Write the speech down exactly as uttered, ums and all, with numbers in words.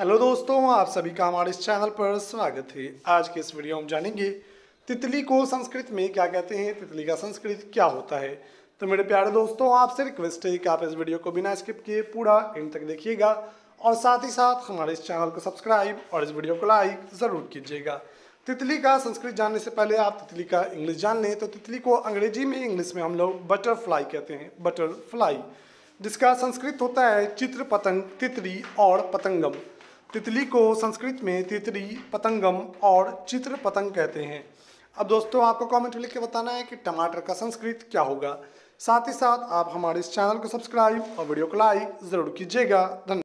Hello दोस्तों, आप सभी का हमारे इस चैनल पर स्वागत है। आज के इस वीडियो में जानेंगे तितली को संस्कृत में क्या कहते हैं, तितली का संस्कृत क्या होता है। तो मेरे प्यारे दोस्तों, आपसे रिक्वेस्ट है कि आप इस वीडियो को बिना स्किप किए पूरा एंड तक देखिएगा और साथ ही साथ हमारे इस चैनल को सब्सक्राइब और इस वीडियो को लाइक ज़रूर कीजिएगा। तितली का संस्कृत जानने से पहले आप तितली का इंग्लिश जान लें। तो तितली को अंग्रेजी में इंग्लिश में हम लोग बटरफ्लाई कहते हैं, बटरफ्लाई, जिसका संस्कृत होता है चित्र, पतंग, तितली और पतंगम। तितली को संस्कृत में तितली, पतंगम और चित्र पतंग कहते हैं। अब दोस्तों, आपको कमेंट में लिख के बताना है कि टमाटर का संस्कृत क्या होगा। साथ ही साथ आप हमारे इस चैनल को सब्सक्राइब और वीडियो को लाइक ज़रूर कीजिएगा। धन्यवाद।